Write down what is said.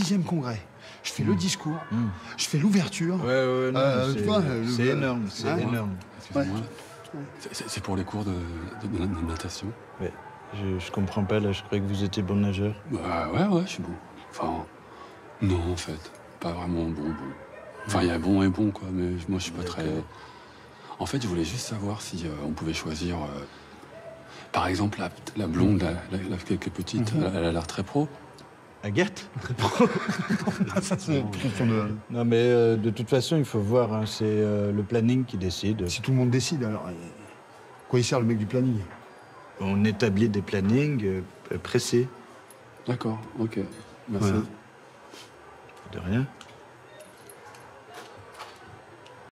6e congrès. Je fais le discours, je fais l'ouverture. Ouais, non, tu vois, c'est énorme, c'est hein énorme. Excusez-moi. C'est pour les cours de natation? Ouais, je comprends pas, là, je croyais que vous étiez bon nageur. Bah ouais, je suis bon. Enfin, non, en fait. Pas vraiment bon. Enfin, il y a bon et bon, quoi, mais moi, je suis pas très... En fait, je voulais juste savoir si on pouvait choisir... par exemple, la blonde, la qui est petite, elle a l'air très pro. Agathe? Ça, c'est Non, mais de toute façon, il faut voir, hein, c'est le planning qui décide. Si tout le monde décide, alors... Quoi il sert, le mec du planning? On établit des plannings précis. D'accord, ok. Merci. Voilà. De rien.